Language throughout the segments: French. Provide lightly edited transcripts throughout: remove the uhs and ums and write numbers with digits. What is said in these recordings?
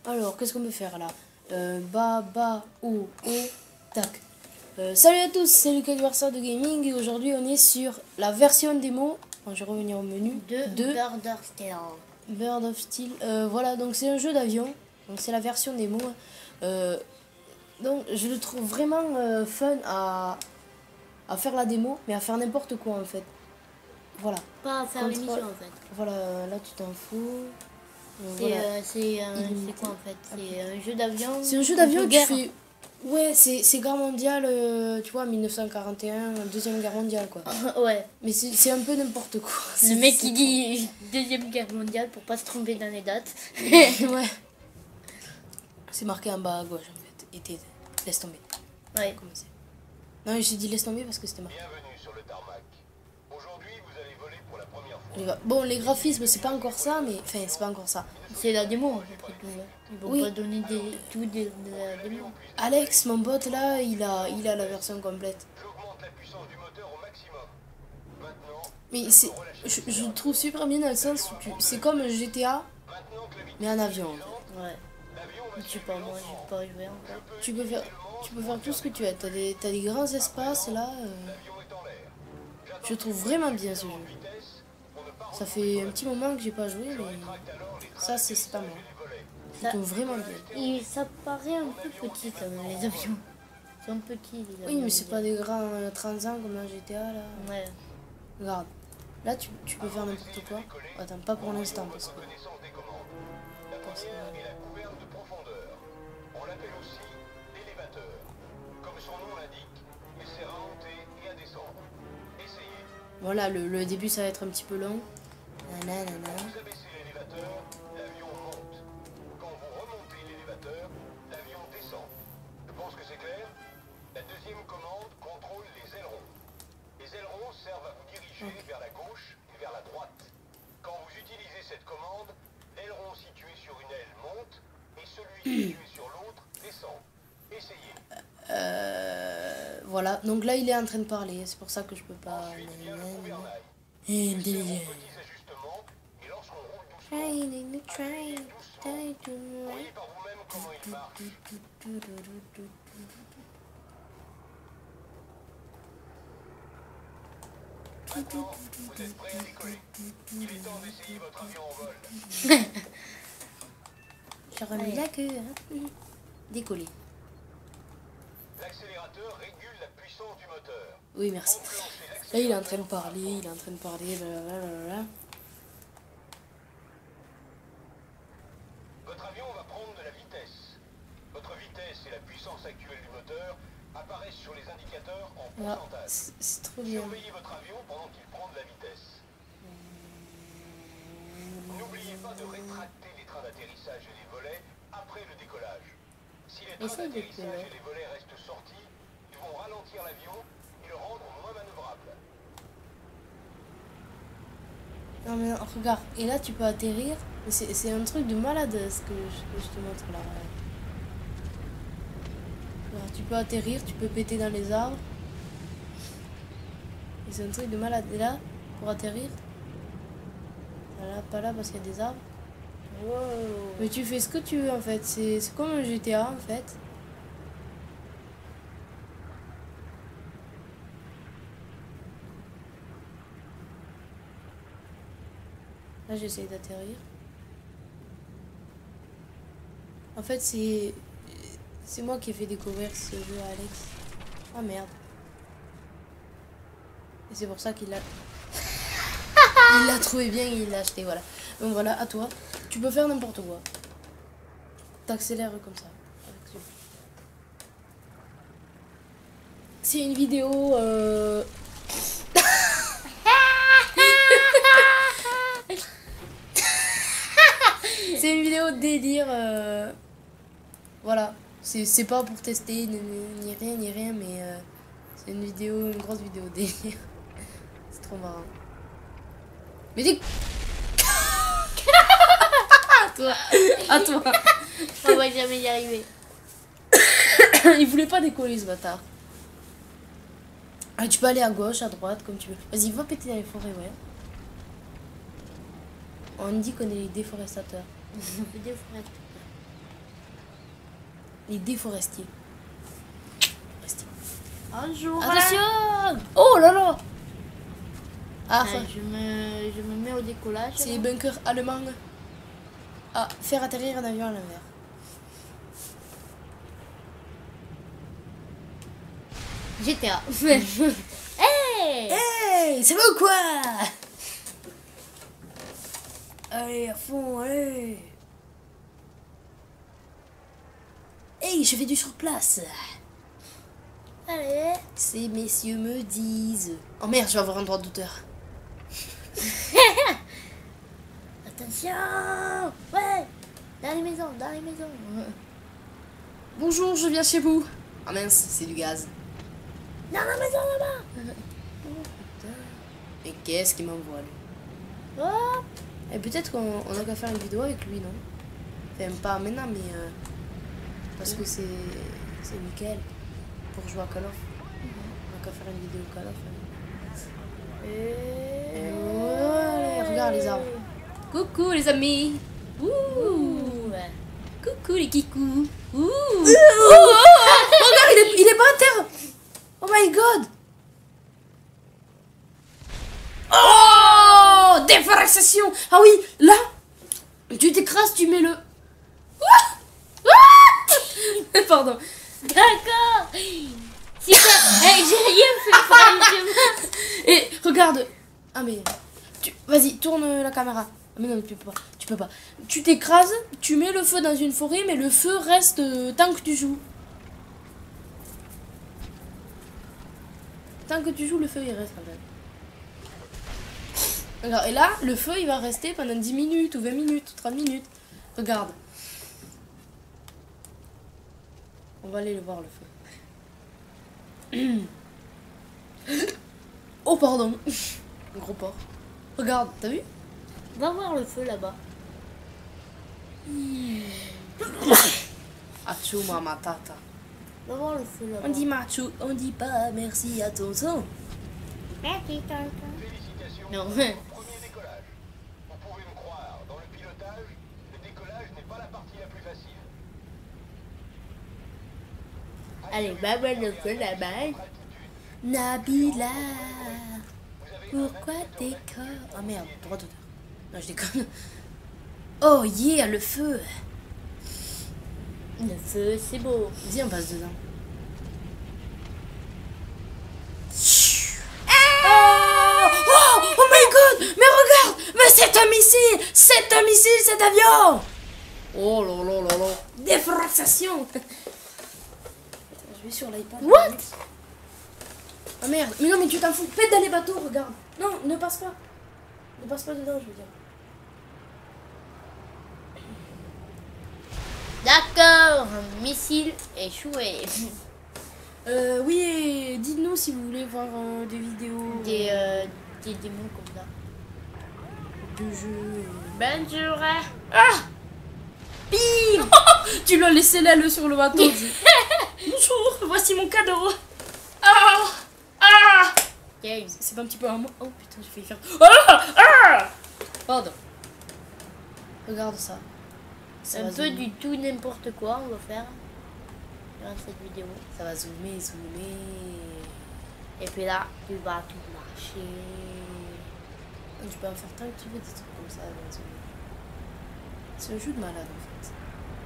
Alors, qu'est-ce qu'on peut faire là? Bas, bas, haut, haut, tac. Salut à tous, c'est Lucas du Versailles de Gaming et aujourd'hui on est sur la version démo. Bon, je vais revenir au menu de Bird of Steel. Bird of Steel. Voilà, donc c'est un jeu d'avion. Donc c'est la version démo. Donc je le trouve vraiment fun à faire la démo, mais à faire n'importe quoi en fait. Voilà. Pas à faire l'émission en fait. Voilà, là tu t'en fous. C'est quoi en fait? C'est un jeu d'avion. C'est un jeu d'avion qui fait. Ouais, c'est guerre mondiale, tu vois, 1941, Deuxième Guerre mondiale, quoi. Ouais. Mais c'est un peu n'importe quoi. Le mec qui dit Deuxième Guerre mondiale pour pas se tromper dans les dates. Ouais. C'est marqué en bas à gauche, en fait. Et laisse tomber. Ouais. Comment c'est? Non, j'ai dit laisse tomber parce que c'était marqué. Bienvenue sur le tarmac. Aujourd'hui, vous allez voler pour la première fois. Bon, les graphismes, c'est pas encore ça, mais. Enfin, c'est pas encore ça. C'est la démo, en fait. Ils vont Oui. pas donner tout de la démo. Alex, mon bot, là, il a la version complète. J'augmente la puissance du moteur au maximum. Maintenant, Mais c'est. Je le trouve super bien dans le sens où c'est comme un GTA, mais en avion, en fait. Ouais. Je sais pas, moi, j'ai pas joué encore. Tu peux faire tout ce que tu veux. T'as des grands espaces là. Je trouve vraiment bien ce jeu. Ça fait un petit moment que j'ai pas joué, mais ça c'est pas mal. Je trouve vraiment bien. Et ça paraît un peu petit quand même, les avions. Ils sont petits les avions. Oui, mais c'est pas des grands transans comme dans GTA là. Ouais. Regarde. Là tu peux faire n'importe quoi. Attends, pas pour l'instant parce que. connaissance des commandes. La première est la gouverne de profondeur. On l'appelle aussi l'élévateur. Comme son nom l'indique, il sert à monter et à descendre. Essayez. Voilà, le début ça va être un petit peu long. Nanana. Vous abaissez l'élévateur, l'avion monte. Quand vous remontez l'élévateur, l'avion descend. Je pense que c'est clair. La deuxième commande contrôle les ailerons. Les ailerons servent à vous diriger vers la gauche et vers la droite. Quand vous utilisez cette commande, l'aileron situé sur une aile monte et celui situé sur l'autre descend. Essayez. Voilà, donc là il est en train de parler, c'est pour ça que je peux pas. Ensuite vient le gouvernail. Intelligent. Petits ajustements et lorsqu'on roule doucement, voyez par vous-même comment il marche. Maintenant, vous êtes prêts à décoller. Il est temps d'essayer votre avion en vol. J'ai remis la queue, hein. Décoller. L'accélérateur régule la puissance du moteur. Oui, merci. Là, il est en train de parler, blablabla. Votre avion va prendre de la vitesse. Votre vitesse et la puissance actuelle du moteur apparaissent sur les indicateurs en Ah, pourcentage. c'est trop bien. Surveillez votre avion pendant qu'il prend de la vitesse. N'oubliez pas de rétracter les trains d'atterrissage et les volets après le décollage. Si les trains Essaye de d'atterrissage et les volets restent sortis, ils vont ralentir l'avion et le rendre moins manœuvrable. Non, mais regarde, et là, tu peux atterrir. C'est un truc de malade ce que je te montre là. Alors, tu peux atterrir, tu peux péter dans les arbres. Et c'est un truc de malade. Et là, pour atterrir, là, pas là parce qu'il y a des arbres. Wow. Mais tu fais ce que tu veux en fait. C'est comme un GTA en fait. Là, j'essaie d'atterrir. En fait, c'est moi qui ai fait découvrir ce jeu à Alex. Ah merde. Et c'est pour ça qu'il l'a. Il l'a trouvé bien et il l'a acheté, voilà. Donc voilà, à toi. Tu peux faire n'importe quoi. T'accélères comme ça. C'est une vidéo. C'est une vidéo de délire. Voilà. C'est pas pour tester ni rien, mais c'est une grosse vidéo de délire. C'est trop marrant. Mais dis. À toi. On va jamais y arriver. Il voulait pas décoller ce bâtard. Ah, tu peux aller à gauche, à droite, comme tu veux. Vas-y, va péter dans les forêts, ouais. On dit qu'on est les déforestateurs. Les déforestiers. Forestiers. Bonjour. Attention! Oh là là! Ah, Je me mets au décollage. c'est là. les bunkers allemands. Ah, faire atterrir un avion à l'envers. GTA. Hey. Hey, c'est bon quoi? Allez, à fond, allez. Hey, je fais du sur place. Allez. Ces messieurs me disent... Oh merde, je vais avoir un droit d'auteur. Attention. Ouais. Dans les maisons, dans les maisons. Bonjour, je viens chez vous. Ah mince, c'est du gaz. Dans la maison là-bas. Et qu'est-ce qu'il m'envoie lui? Oh. Et peut-être qu'on a qu'à faire une vidéo avec lui, non? Enfin, pas maintenant, mais... parce que c'est nickel. Pour jouer à Call of. On a qu'à faire une vidéo Call of. Et voilà, regarde les arbres. Coucou les amis. Ouh. Ouais. Coucou les kikous. Ouh. Regarde, il est pas à terre. Oh my god. Oh, déforestation. Ah oui, là, tu t'écrases, tu mets le... Pardon. D'accord. Super. Hey, j'ai rien fait pour aller chez moi. Et regarde. Ah mais... Vas-y, tourne la caméra. Ah, mais non, tu peux pas. Tu peux pas. Tu t'écrases, tu mets le feu dans une forêt, mais le feu reste tant que tu joues. Tant que tu joues, le feu il reste quand même. Alors, et là, le feu il va rester pendant 10 minutes, ou 20 minutes, ou 30 minutes. Regarde. On va aller le voir, le feu. Oh, pardon. Gros porc. Regarde, t'as vu? Va voir le feu là-bas. Achou, ma tata. Va voir le feu là-bas. On dit macho, on dit pas merci à ton son. Merci, tonton. Félicitations Non. pour le premier décollage. Vous pouvez me croire, dans le pilotage, le décollage n'est pas la partie la plus facile. Allez, va voir le feu là-bas. Nabila, pourquoi t'écolles? Oh merde, droit d'auteur. Non, je déconne. Oh yeah, le feu. Le feu, c'est beau. Viens, on passe dedans. Oh my god! Mais regarde! Mais c'est un missile! C'est un missile, cet avion! Oh là là là là! Déforestation! Je vais sur l'iPad. What? Ah merde! Mais non, mais tu t'en fous! Pète dans les bateaux, regarde! Non, ne passe pas! Ne passe pas dedans, je veux dire. D'accord, un missile échoué. Oui, et dites-nous si vous voulez voir des vidéos Des démons comme ça. de jeux. Bonjour. Ah! Pire! Tu l'as laissé l'aile sur le bateau. Bonjour, voici mon cadeau. Ah! Ah! James. C'est pas un petit peu un mot. Oh putain, j'ai failli faire. Ah! Ah! Pardon. Regarde ça. Ça Un va peu zoomer. du tout n'importe quoi on va faire dans cette vidéo. Ça va zoomer, zoomer. Et puis là, tu vas tout marcher. Tu peux en faire tant que tu veux des trucs comme ça. Ça va zoomer. C'est un jeu de malade en fait.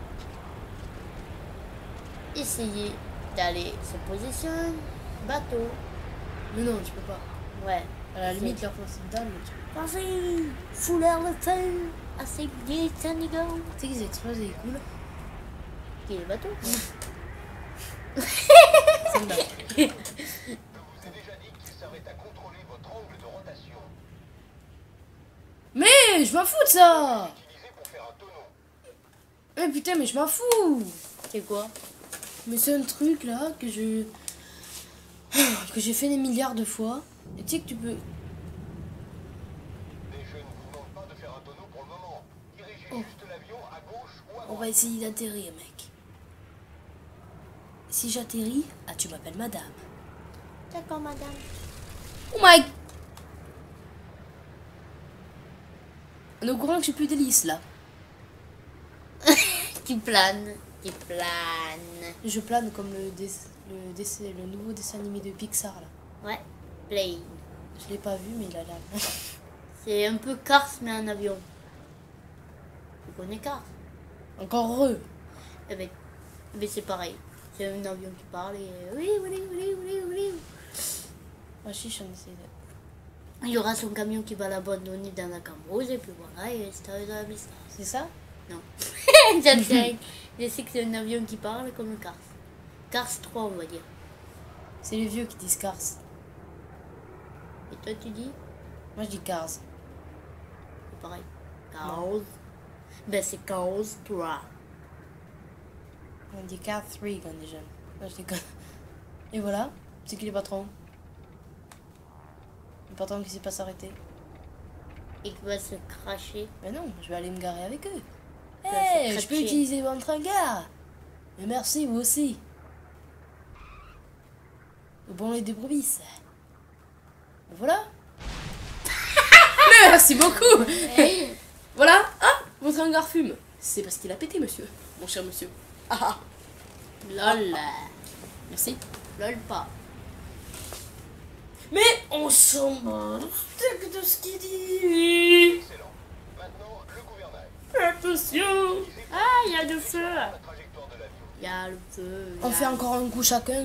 Essayez d'aller se positionner. Bateau. Mais non, tu peux pas. Ouais. À la limite, leur force dedans, mais tu peux Vas-y, fouleur le feu. Assez bien, Sandigo. pas. Tu sais qu'ils explosent et ils coulent. Qui est le bateau? C'est une blague. Je vous ai déjà dit qu'il servait à contrôler votre angle de rotation, Mais je m'en fous de ça! utilisé pour faire un tonneau. Mais putain, mais je m'en fous! C'est quoi? Mais c'est un truc là que je. que j'ai fait des milliards de fois. Et tu sais que tu peux. Mais je ne vous demande pas de faire un tonneau pour le moment. Dirigez juste l'avion à gauche ou à On droite. va essayer d'atterrir, mec. Si j'atterris, ah, tu m'appelles madame. D'accord, madame. Oh my. On est au courant que j'ai plus d'hélice là. Tu planes. Tu planes. Je plane comme le nouveau dessin animé de Pixar là. Ouais, plane. Je l'ai pas vu mais il a l'air. C'est un peu Cars mais en avion. Tu connais Cars? Encore heureux. Eh ben, c'est pareil. C'est un avion qui parle et oui, oui, oui, oui, oui. Ah chiche, on essaie de... Il y aura son camion qui va l'abandonner dans la cambrousse et puis voilà, et c'est dans la mission. C'est ça? Non. J'en sais rien. Je sais que c'est un avion qui parle comme Cars. Cars 3, on va dire. C'est les vieux qui disent Cars. Et toi, tu dis? Moi je dis Cars. C'est pareil. Cars. Ben, c'est Cars 3. On dit Cars 3 quand on est jeune. Non, je déconne. Et voilà, c'est qui les patrons? Le patron qui sait pas s'arrêter. Et qui va se cracher. Mais non, je vais aller me garer avec eux. Ça, Hé, c'est je peux craché. utiliser votre hangar. Mais merci, vous aussi. Bon, les deux brebis. Voilà. Merci beaucoup. Voilà. Ah, votre hangar fume. C'est parce qu'il a pété, monsieur. Mon cher monsieur. Ah ah. Lol. Merci. Lol pas. Mais on s'en bat de ce qu'il dit. Excellent. Maintenant, le gouvernail. Attention. Ah, il y a le feu. La trajectoire de l'avion. Il y a le feu. On fait encore un coup chacun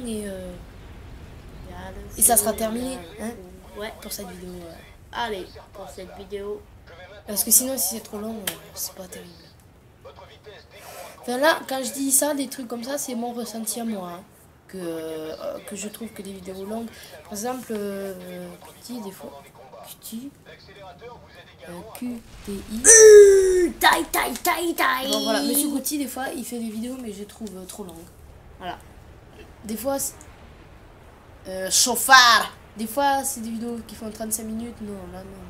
et ça sera terminé, hein, Ouais. pour cette vidéo. Allez, pour cette vidéo. Parce que sinon, si c'est trop long, c'est pas terrible. Votre vitesse décroît. Enfin là, quand je dis ça, des trucs comme ça, c'est mon ressenti à moi. Hein. Que je trouve que des vidéos longues, par exemple, QTI, des fois. QTI. L'accélérateur vous aide également QTI. Taille, taille, taille, taille. Bon, voilà, Monsieur Gauthier, des fois, il fait des vidéos, mais je les trouve trop longues. Voilà. Des fois, chauffard. Des fois, c'est des vidéos qui font 35 minutes. Non, là, non.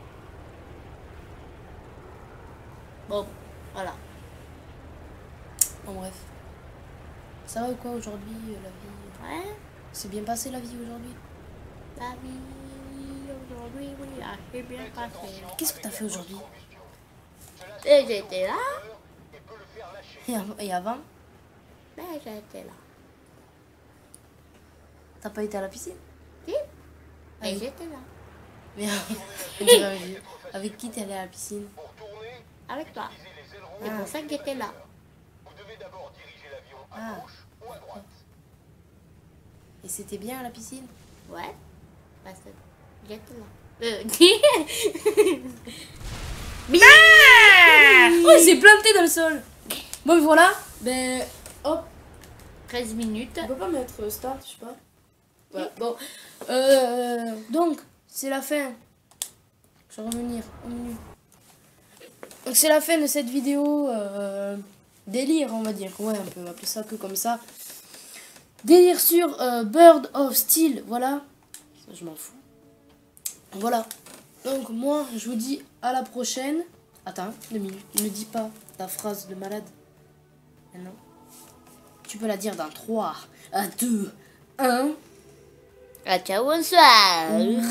Bon, voilà. Bon, bref. Ça va ou quoi aujourd'hui, la vie? Ouais. C'est bien passé la vie aujourd'hui? La vie aujourd'hui, oui, c'est bien passé. Qu'est-ce que t'as fait aujourd'hui? Et j'étais là. et peut le faire lâcher. Et avant? Ben, j'étais là. T'as pas été à la piscine? Si. Ah Et oui. j'étais là. Mais j'ai pas vu. Avec qui t'es allé à la piscine? Pour tourner, Avec toi. utilisez les ailerons. C'est pour ça que j'étais là. Vous devez d'abord diriger l'avion à Ah. gauche ou à droite. Et c'était bien à la piscine? Ouais. Parce que j'étais là. Oh, il s'est planté dans le sol! Bon, voilà. Ben, hop. 13 minutes. On peut pas mettre start, je sais pas. Voilà. Bon. Donc, c'est la fin. Je vais revenir au menu. Donc, c'est la fin de cette vidéo. Délire, on va dire. Ouais, on peut appeler ça que comme ça. Délire sur Bird of Steel. Voilà. Ça, je m'en fous. Voilà. Donc, moi, je vous dis à la prochaine. Attends, 2 minutes. Ne dis pas ta phrase de malade. Maintenant. Tu peux la dire dans 3, 2, 1. Ah, ciao, bonsoir.